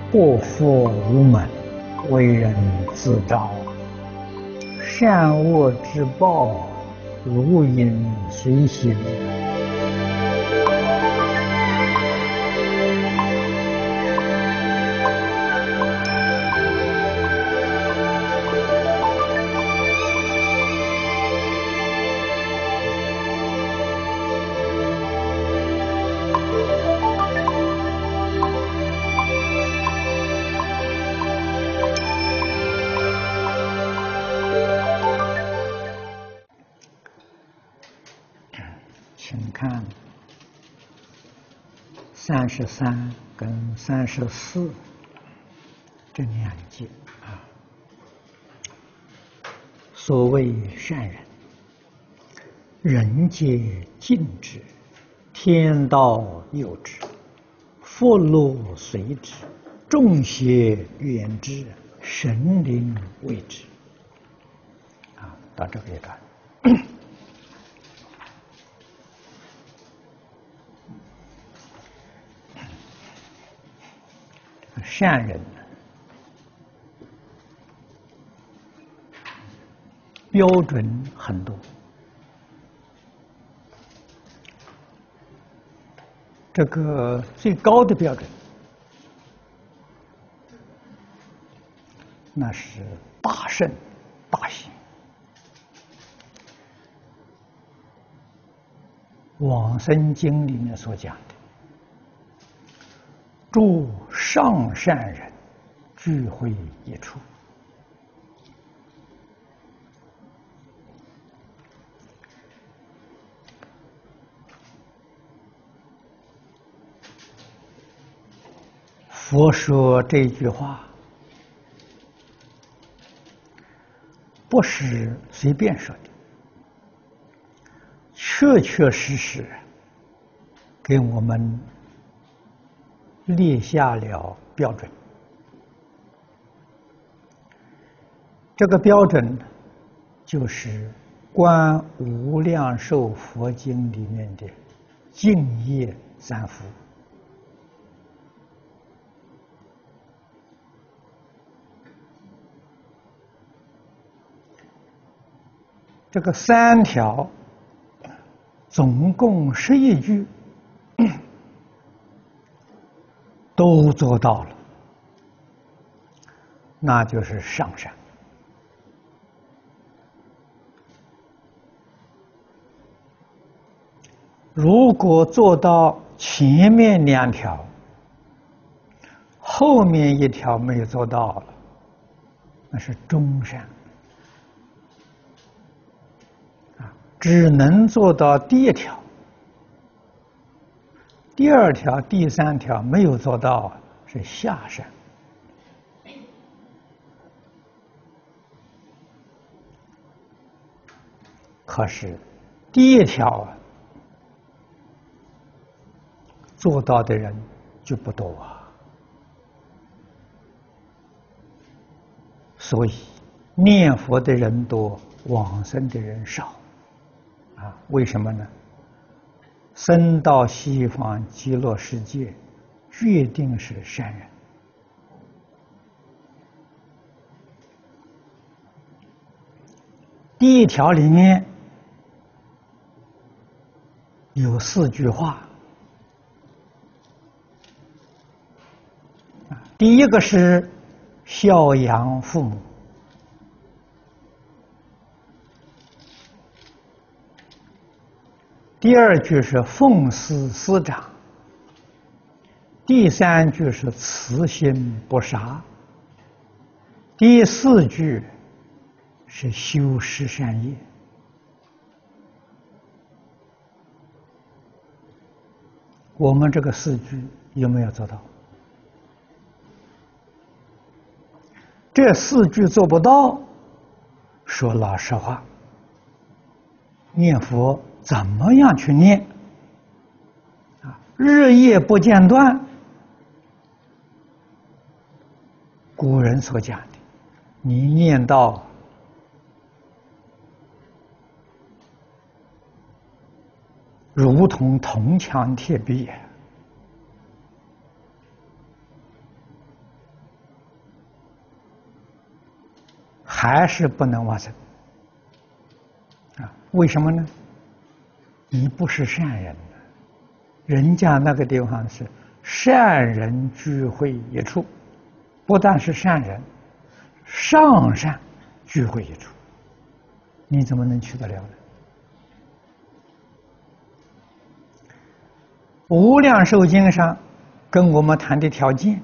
祸福无门，为人自招。善恶之报，如影随形。请看33跟34这两节啊。所谓善人，人皆敬之，天道佑之，福禄随之，众邪远之，神灵为之。啊，到这个一段。善人标准很多，这个最高的标准那是大圣大行。往生经里面所讲的，诸上善人聚会一处，佛说这句话不是随便说的，确确实实给我们列下了标准。这个标准就是《观无量寿佛经》里面的净业三福。这个3条总共11句都做到了，那就是上善。如果做到前面2条，后面1条没有做到了，那是中善。只能做到第1条，第2条、第3条没有做到，是下善。可是第1条做到的人就不多啊，所以念佛的人多，往生的人少。为什么呢？生到西方极乐世界，决定是善人。第1条里面有4句话，第一个是孝养父母。第2句是奉事师长，第3句是慈心不杀，第4句是修十善业。我们这个4句有没有做到？这4句做不到，说老实话，念佛怎么样去念？日夜不间断。古人所讲的，你念到如同铜墙铁壁， 还是不能往生啊？为什么呢？你不是善人，人家那个地方是善人聚会一处，不但是善人，上善聚会一处，你怎么能去得了呢？无量寿经上跟我们谈的条件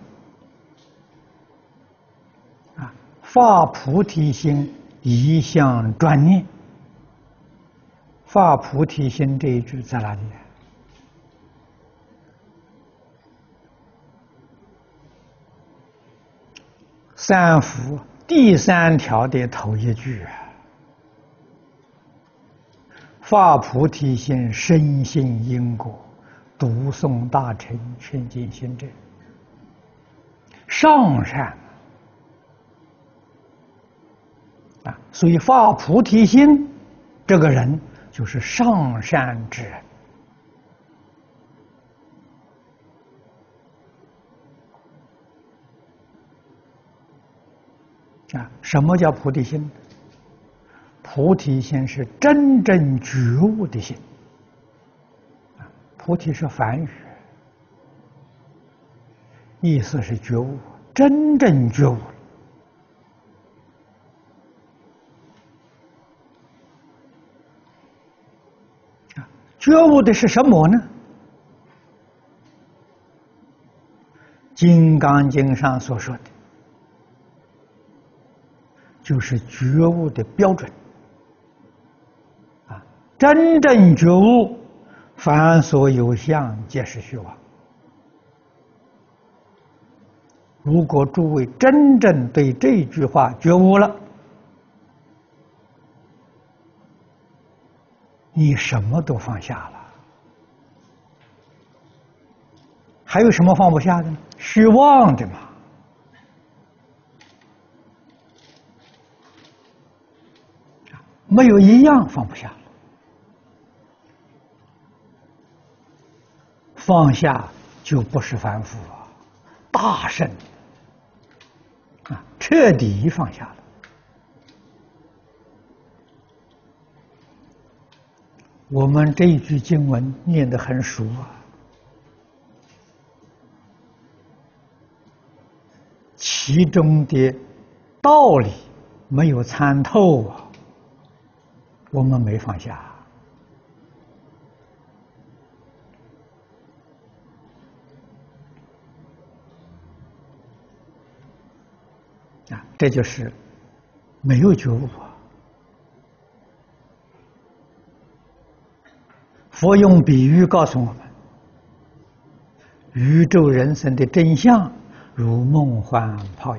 啊，发菩提心，一向专念。发菩提心这一句在哪里？三福第3条的头一句啊，发菩提心，深信因果，读诵大乘劝进行者，上善啊，所以发菩提心这个人就是上善之人啊。什么叫菩提心？菩提心是真正觉悟的心。菩提是梵语，意思是觉悟，真正觉悟。觉悟的是什么呢？《金刚经》上所说的，就是觉悟的标准。啊，真正觉悟，凡所有相，皆是虚妄。如果诸位真正对这句话觉悟了，你什么都放下了。还有什么放不下的呢？虚妄的嘛。没有一样放不下了。放下就不是凡夫了，大圣啊，彻底放下了。我们这一句经文念得很熟啊，其中的道理没有参透啊，我们没放下啊，这就是没有觉悟啊。佛用比喻告诉我们，宇宙人生的真相如梦幻泡影，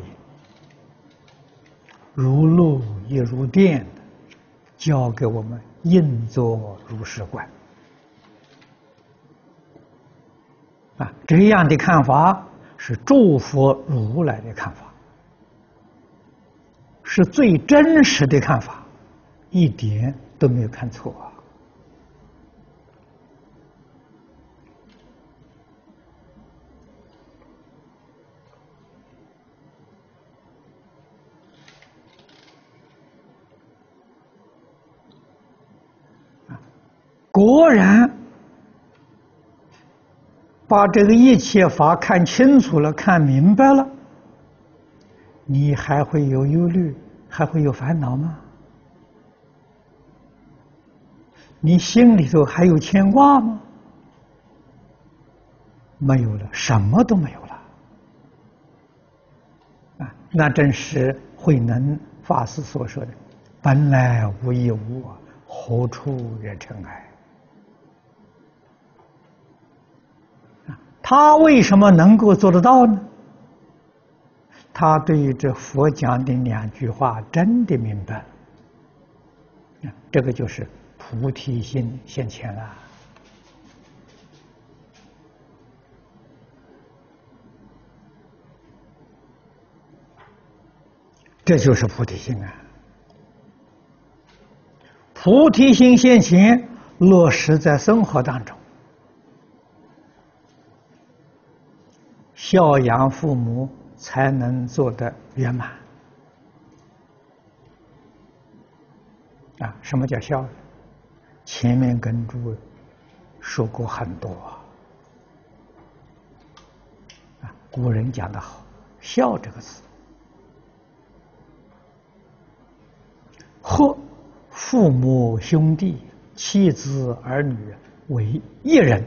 如露亦如电，教给我们应作如是观啊。这样的看法是诸佛如来的看法，是最真实的看法，一点都没有看错啊。果然把这个一切法看清楚了，看明白了，你还会有忧虑，还会有烦恼吗？你心里头还有牵挂吗？没有了，什么都没有了啊！那正是慧能法师所说的“本来无一物，何处惹尘埃”。他为什么能够做得到呢？他对这佛讲的2句话真的明白了，这个就是菩提心现前了。这就是菩提心啊！菩提心现前，落实在生活当中。孝养父母才能做得圆满什么叫孝呢？前面跟诸位说过很多古人讲得好，孝这个字，和父母兄弟、妻子儿女为一人，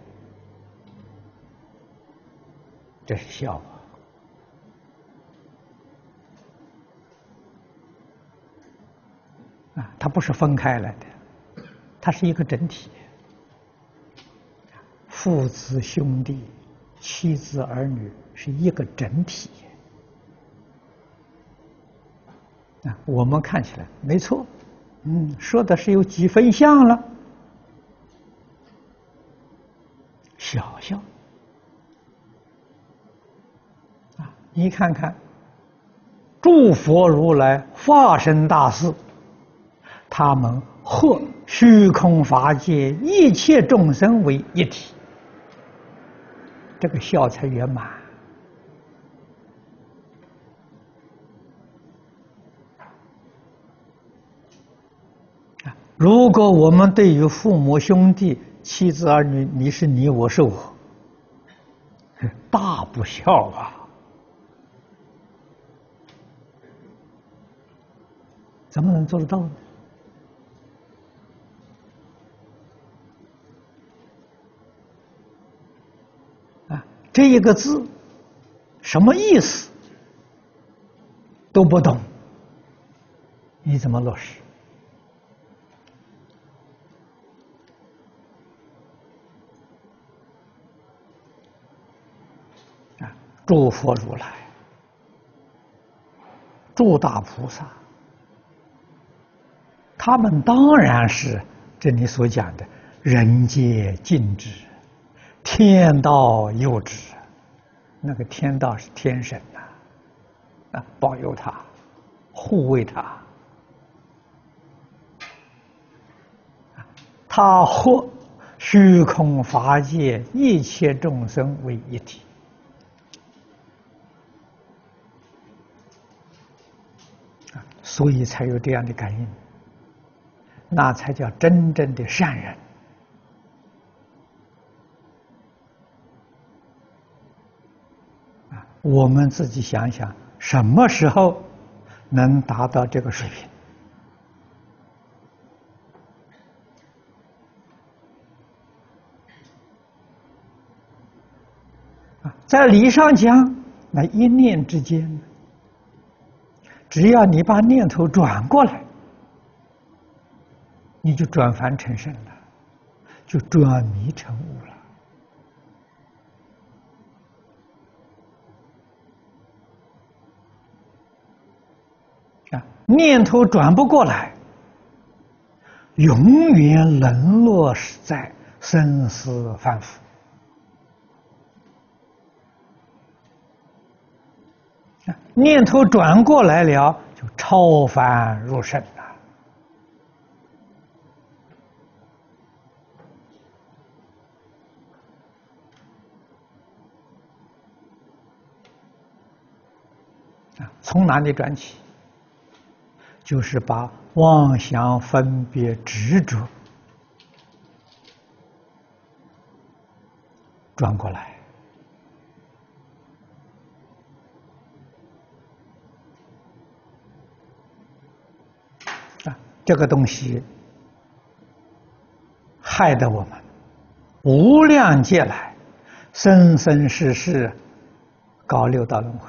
这是孝它不是分开来的，它是一个整体。父子兄弟、妻子儿女是一个整体我们看起来没错，说的是有几分像了，小孝你看看，诸佛如来化身大士，他们和虚空法界一切众生为一体，这个孝才圆满如果我们对于父母兄弟、妻子儿女，你是你，我是我，大不孝怎么能做得到呢？这一个字什么意思都不懂，你怎么落实？诸佛如来、诸大菩萨，他们当然是这里所讲的人皆敬之，天道佑之。那个天道是天神保佑他，护卫他。他和虚空法界一切众生为一体。所以才有这样的感应，那才叫真正的善人我们自己想想，什么时候能达到这个水平？在理上讲，那一念之间，只要你把念头转过来，你就转凡成圣了，就转迷成悟了。念头转不过来，永远沦落在生死凡夫。念头转过来了，就超凡入圣了。从哪里转起？就是把妄想、分别、执着转过来。这个东西害得我们无量劫来生生世世搞六道轮回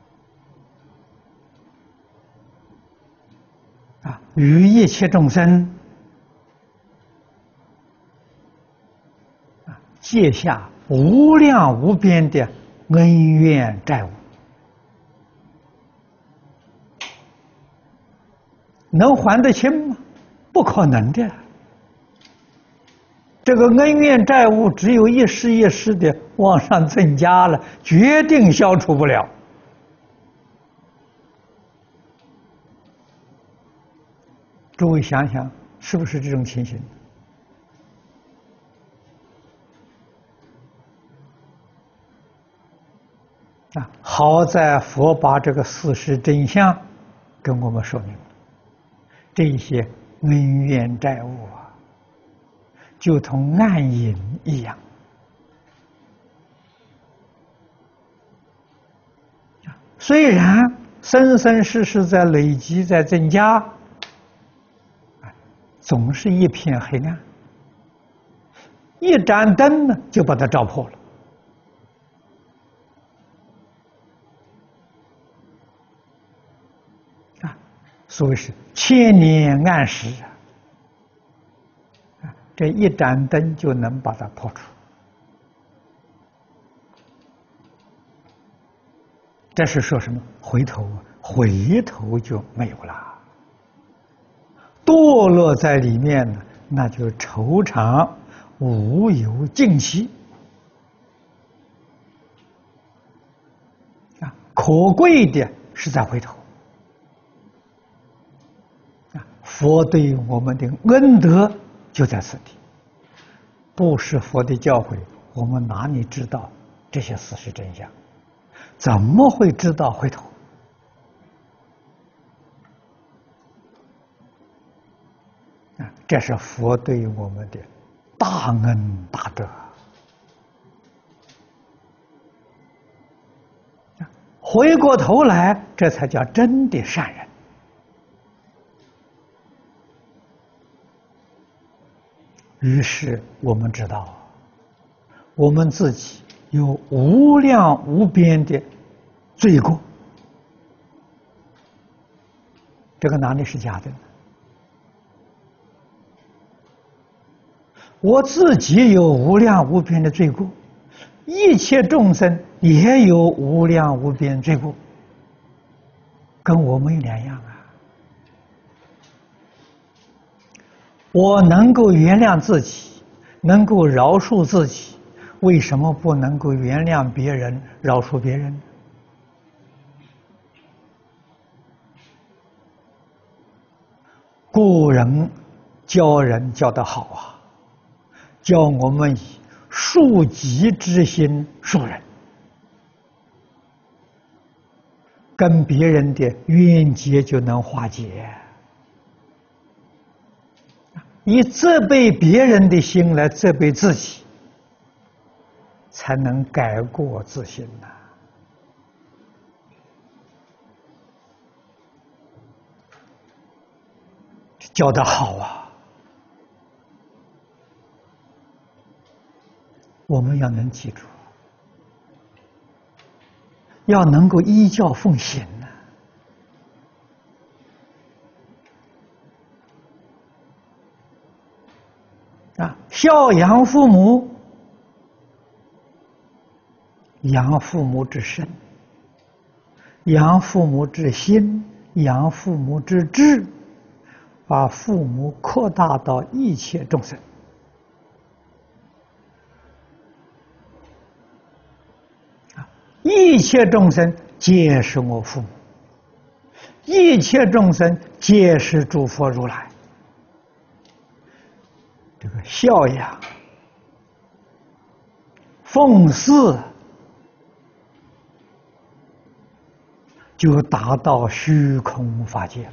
与一切众生结下无量无边的恩怨债务。能还得清吗？不可能的。这个恩怨债务只有一世一世的往上增加了，决定消除不了。诸位想想，是不是这种情形？好在佛把这个事实真相跟我们说明了。这些恩怨债务啊，就同暗影一样。虽然生生世世在累积，在增加，总是一片黑暗。一盏灯呢，就把它照破了。所谓是千年暗时这一盏灯就能把它破除。这是说什么？回头就没有了，堕落在里面呢，那就惆怅无有尽期可贵的是在回头。佛对我们的恩德就在此地，不是佛的教诲，我们哪里知道这些事实真相？怎么会知道回头？这是佛对我们的大恩大德。回过头来，这才叫真的善人。于是我们知道，我们自己有无量无边的罪过，这个哪里是假的呢？我自己有无量无边的罪过，一切众生也有无量无边罪过，跟我没两样啊。我能够原谅自己，能够饶恕自己，为什么不能够原谅别人、饶恕别人？古人教人教得好啊，教我们以恕己之心恕人，跟别人的冤结就能化解。以责备别人的心来责备自己，才能改过自新呐。教得好啊！我们要能记住，要能够依教奉行孝养父母，养父母之身，养父母之心，养父母之志，把父母扩大到一切众生。一切众生皆是我父母，一切众生皆是诸佛如来。这个孝养、奉祀，就达到虚空法界了。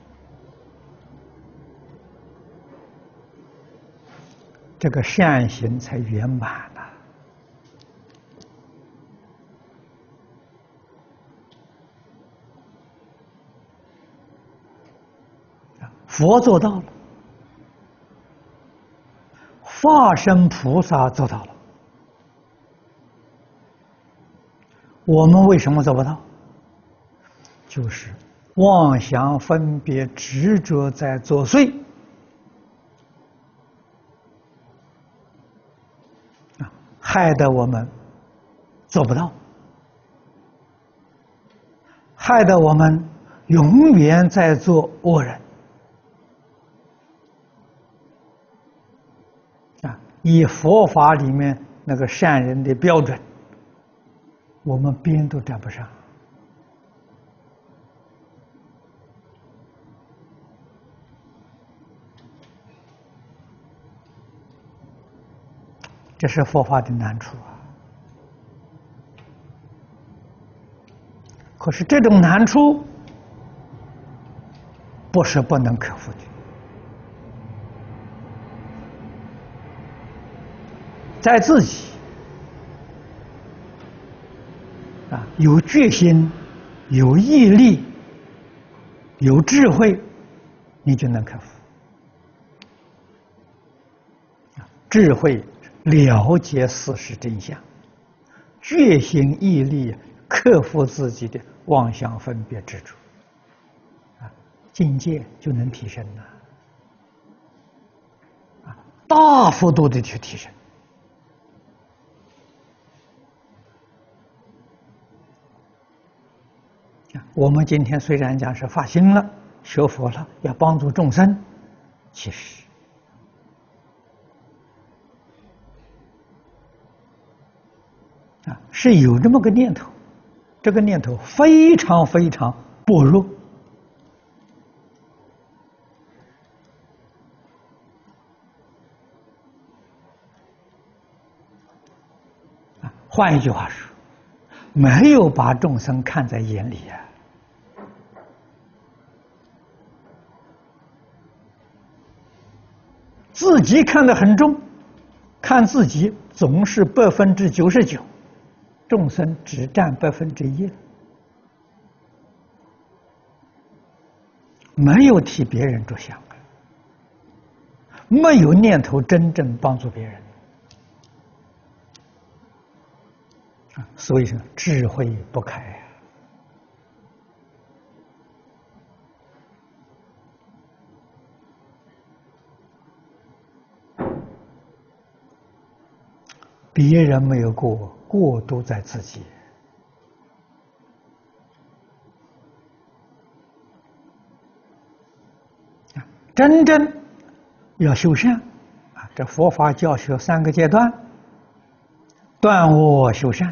这个善行才圆满了。佛做到了，化身菩萨做到了，我们为什么做不到？就是妄想分别执着在作祟，害得我们做不到，害得我们永远在做恶人。以佛法里面那个善人的标准，我们边都沾不上。这是佛法的难处啊！可是这种难处不是不能克服的。 在自己有决心、有毅力、有智慧，你就能克服。智慧了解事实真相，决心毅力克服自己的妄想分别执着，境界就能提升了，大幅度的去提升。我们今天虽然讲是发心了、学佛了，要帮助众生，其实是有这么个念头，这个念头非常非常薄弱。换一句话说，没有把众生看在眼里呀。自己看得很重，看自己总是99%，众生只占1%，没有替别人着想，没有念头真正帮助别人，所以说智慧不开呀。别人没有过，过都在自己。真正要修善这佛法教学3个阶段：断恶修善，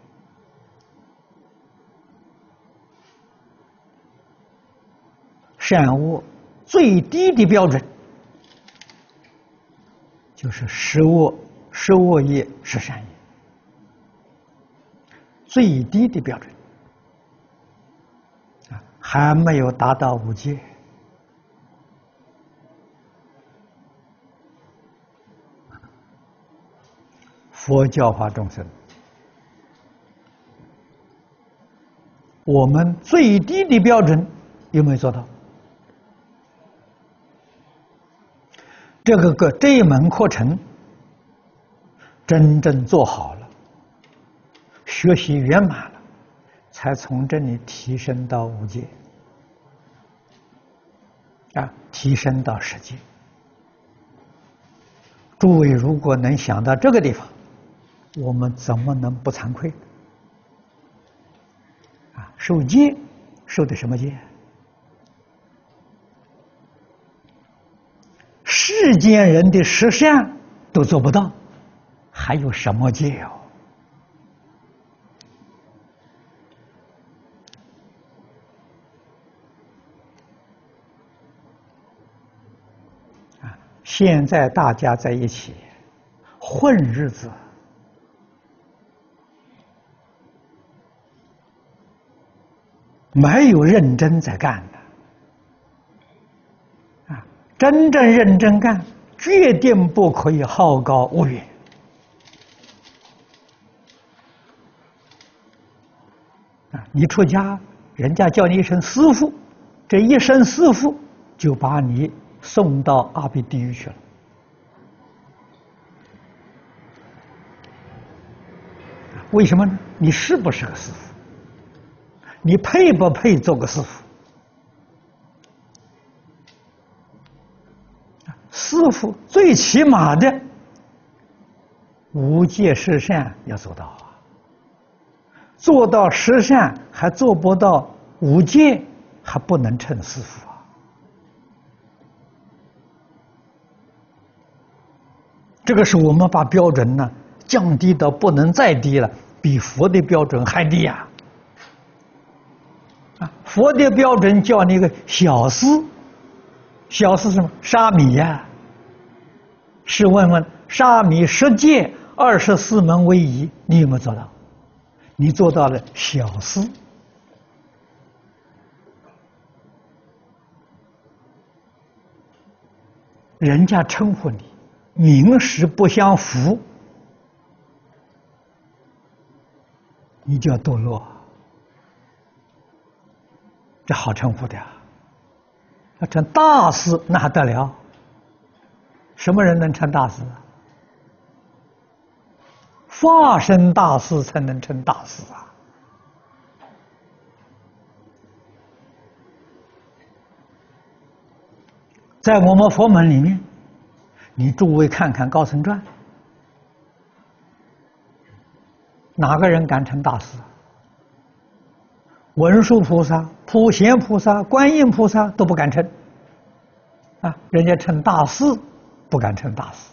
善恶最低的标准就是十恶业是善业，最低的标准还没有达到5戒。佛教化众生，我们最低的标准有没有做到？这一门课程真正做好了，学习圆满了，才从这里提升到5戒，提升到10戒。诸位如果能想到这个地方，我们怎么能不惭愧？受戒，受的什么戒？世间人的十善都做不到，还有什么戒哦？现在大家在一起混日子，没有认真在干的，真正认真干，决定不可以好高骛远。你出家，人家叫你一声师父，这一声师父就把你送到阿鼻地狱去了。为什么呢？你是不是个师父？你配不配做个师父？师父最起码的5戒十善要做到做到10善还做不到5戒，还不能称师父这个是我们把标准呢降低到不能再低了，比佛的标准还低佛的标准叫那个小施，小施什么？沙弥试问问，沙弥10戒24门为宜，你有没有做到？你做到了小施。人家称呼你名实不相符， 你就要堕落，这好称呼的呀。要成大师那还得了？什么人能成大师啊？化身大师才能成大师啊！在我们佛门里面，你诸位看看高僧传，哪个人敢成大师？文殊菩萨、普贤菩萨、观音菩萨都不敢称，啊，人家成大师，不敢成大师。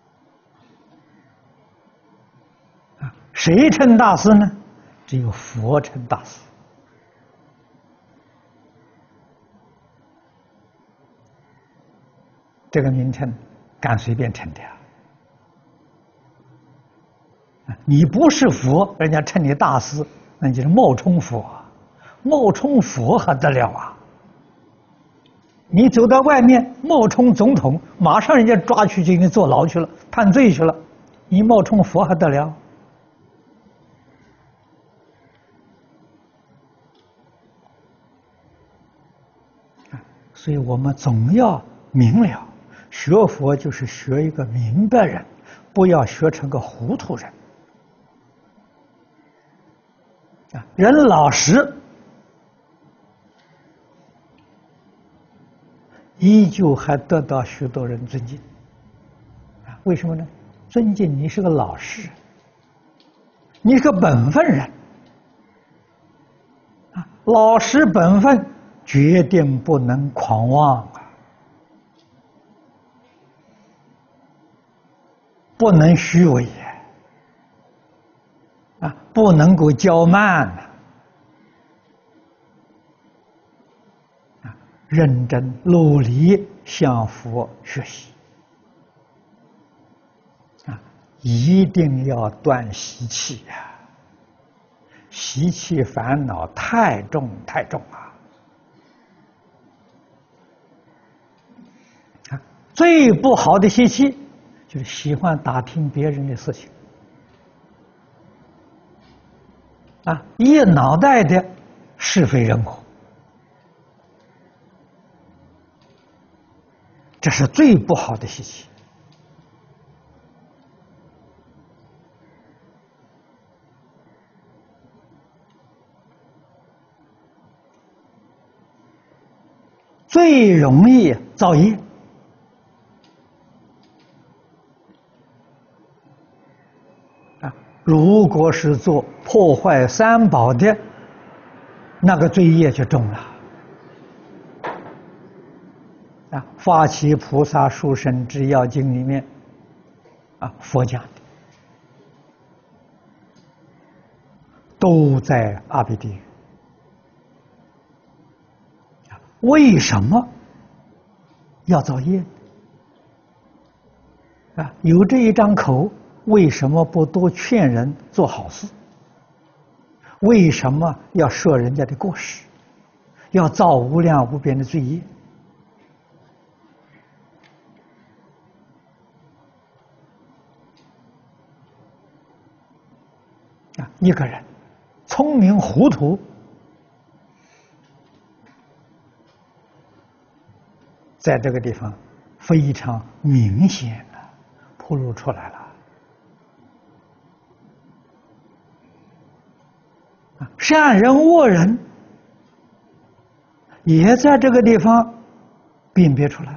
啊，谁成大师呢？只有佛成大师。这个名称敢随便称的呀？你不是佛，人家称你大师，那就是冒充佛，冒充佛还得了啊？你走到外面冒充总统，马上人家抓去就给你坐牢去了，判罪去了，你冒充佛还得了？所以我们总要明了，学佛就是学一个明白人，不要学成个糊涂人。人老实，依旧还得到许多人尊敬。为什么呢？尊敬你是个老实，你是个本分人。老实本分决定不能狂妄啊，不能虚伪啊，不能够骄慢啊，认真努力向佛学习啊，一定要断习气呀，习气烦恼太重太重啊！最不好的习气就是喜欢打听别人的事情啊，一脑袋的是非人我，这是最不好的习气。最容易造业啊！如果是做破坏三宝的，那个罪业就重了啊！《发起菩萨殊胜之要经》里面啊，佛讲的都在阿鼻地狱。为什么要造业啊？有这一张口，为什么不多劝人做好事？为什么要说人家的过失？要造无量无边的罪业？啊，一个人聪明糊涂，在这个地方非常明显的暴露出来了。善人恶人也在这个地方辨别出来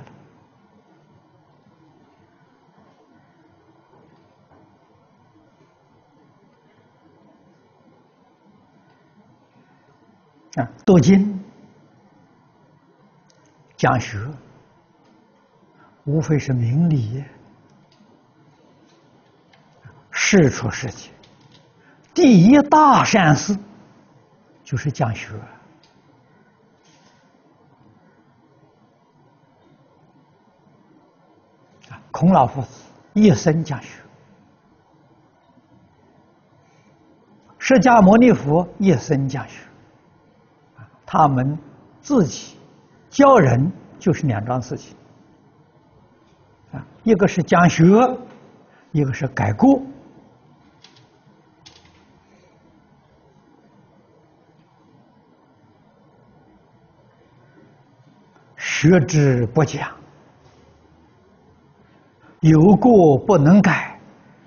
了。读经讲学，无非是明理，事出世间，第一大善事就是讲学。孔老夫子一生讲学，释迦牟尼佛一生讲学，他们自己教人就是两桩事情一个是讲学，一个是改过学之不讲，有过不能改。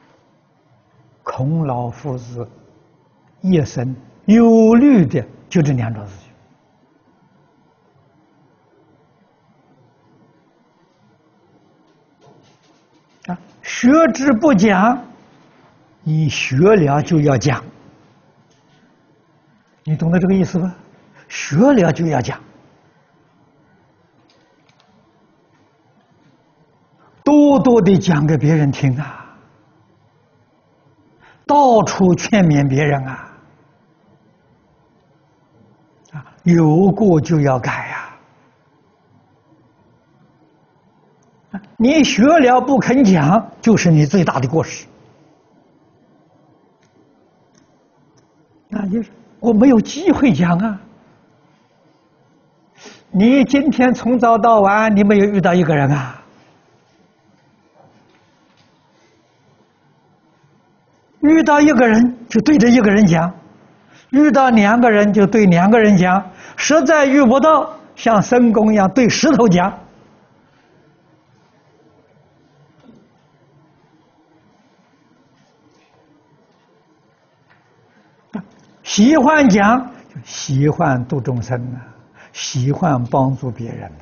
孔老夫子一生忧虑的就这两种事情。学之不讲，你学了就要讲，你懂得这个意思吧？学了就要讲，多多的讲给别人听啊，到处劝勉别人啊，有过就要改啊。你学了不肯讲，就是你最大的过失。就是我没有机会讲啊。你今天从早到晚，你没有遇到一个人啊？遇到一个人就对着一个人讲，遇到两个人就对两个人讲，实在遇不到，像申公一样对石头讲。喜欢讲，就喜欢度众生啊，喜欢帮助别人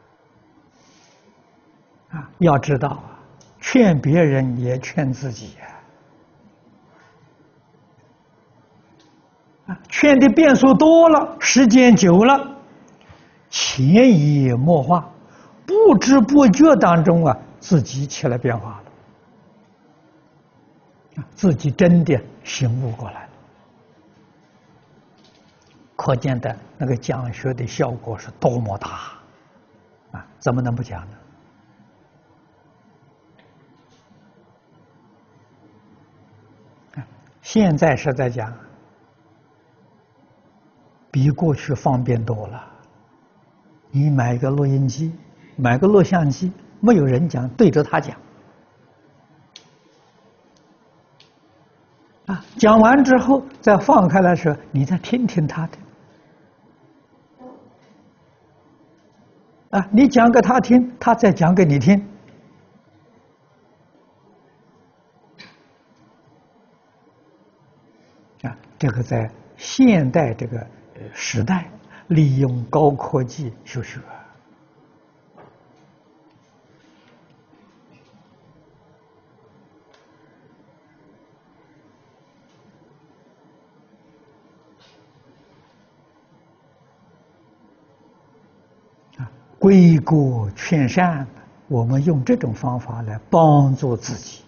呐。要知道啊，劝别人也劝自己劝的遍数多了，时间久了，潜移默化，不知不觉当中自己起了变化了，自己真的醒悟过来了。可见的那个讲学的效果是多么大怎么能不讲呢？现在是在讲，比过去方便多了。你买个录音机，买个录像机，没有人讲，对着他讲讲完之后再放开来的时候，你再听听他的你讲给他听，他再讲给你听。这个在现代这个时代，利用高科技学学归过劝善，我们用这种方法来帮助自己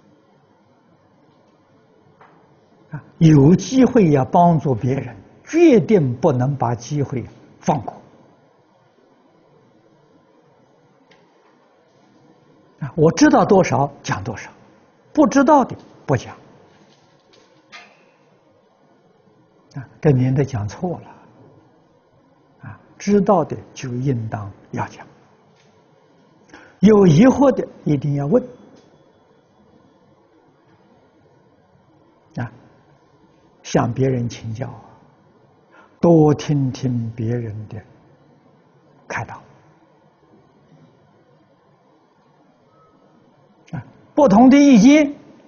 有机会要帮助别人，决定不能把机会放过我知道多少讲多少，不知道的不讲这免得讲错了知道的就应当要讲，有疑惑的一定要问向别人请教，多听听别人的开导不同的意见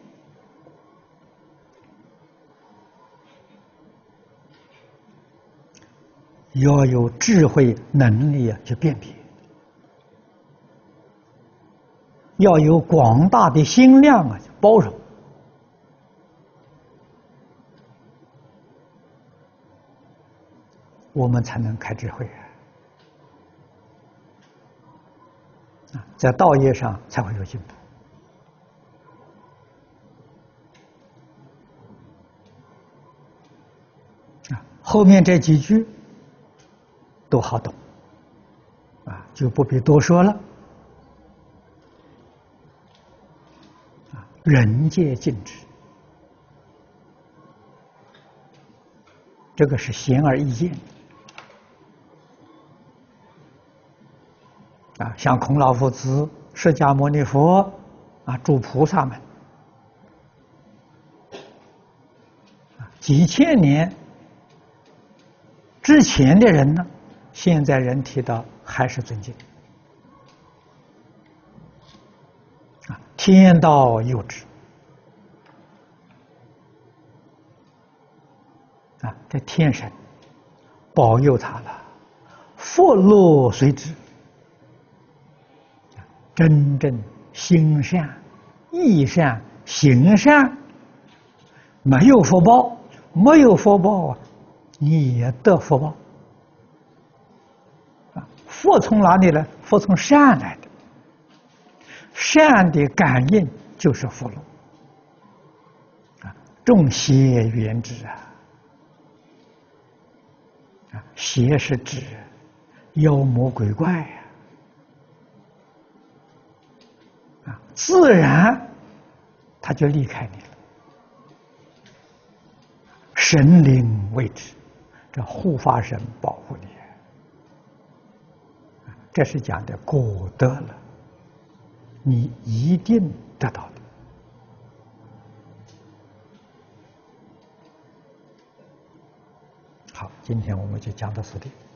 要有智慧能力去辨别，要有广大的心量包容我们才能开智慧在道业上才会有进步后面这几句都好懂就不必多说了人戒禁止，这个是显而易见像孔老夫子、释迦牟尼佛诸菩萨们几千年之前的人呢，现在人提到还是尊敬天道佑之啊，这天神保佑他了，福禄随之。真正心善、意善、行善，没有福报，没有福报啊，你也得福报。啊，福从哪里来？福从善来的，善的感应就是福禄。啊，众邪缘之啊，啊，邪是指妖魔鬼怪呀。自然他就离开你了。神灵为之，这护法神保护你，这是讲的果得了，你一定得到的。好，今天我们就讲到此地。